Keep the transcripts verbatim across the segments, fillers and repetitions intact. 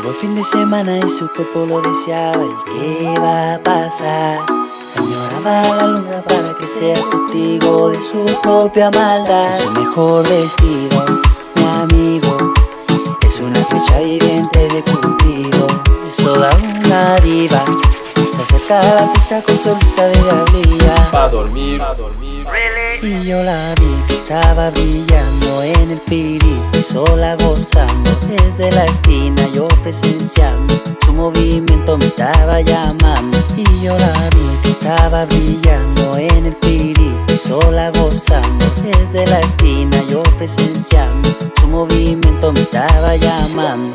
Llegó el fin de semana y su cuerpo lo deseaba. ¿Y qué va a pasar? Añoraba la luna para que sea testigo de su propia maldad. Su mejor vestido, mi amigo, es una flecha viviente de Cupido. Es toda una diva, se acerca a la fiesta con sonrisa de diablilla. Pa' dormir, pa' dormir. Y yo la vi que estaba brillando en el pirito, sola gozando. Desde la esquina yo presenciando su movimiento me estaba llamando. Y yo la vi que estaba brillando en el pirito, sola gozando. Desde la esquina yo presenciando su movimiento me estaba llamando.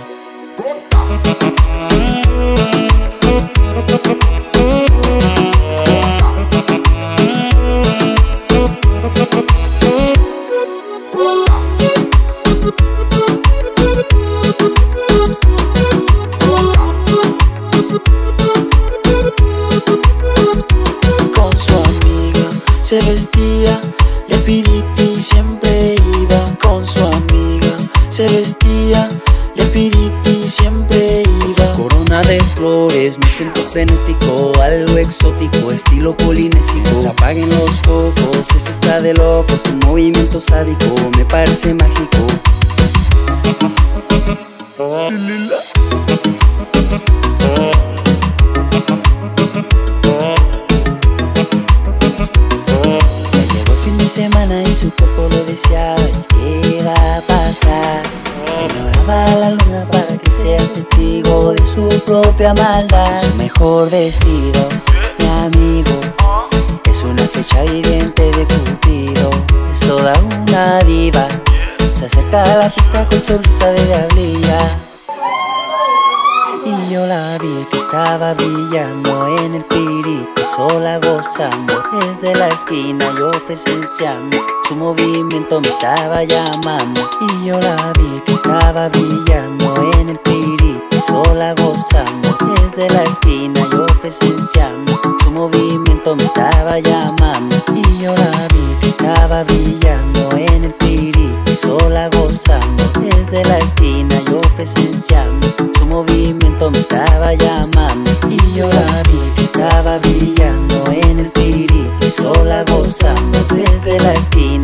Con su amiga se vestía y el piriti siempre iba. Con su amiga se vestía y el piriti siempre iba. Corona de flores, me siento frenético, algo exótico, estilo polinésico. Se apaguen los focos, esto está de locos, tu movimiento sádico me parece mágico. Semana y su cuerpo lo deseaba. ¿Y qué va a pasar? Ignoraba la luna para que sea testigo de su propia maldad. Su mejor vestido, mi amigo, es una flecha viviente de Cupido. Es toda una diva, se acerca a la pista con sonrisa de diablilla. Y yo la vi que estaba brillando en el pirito, sola gozando. Desde la esquina yo presenciando su movimiento me estaba llamando. Y yo la vi que estaba brillando en el pirito, sola gozando. Desde la esquina yo presenciando su movimiento me estaba llamando. Y yo la vi que estaba brillando en el pirito, sola gozando. Desde la esquina yo presenciando su movimiento me estaba llamando. Y yo la vi que estaba brillando en el pirito, sola gozando. Desde la esquina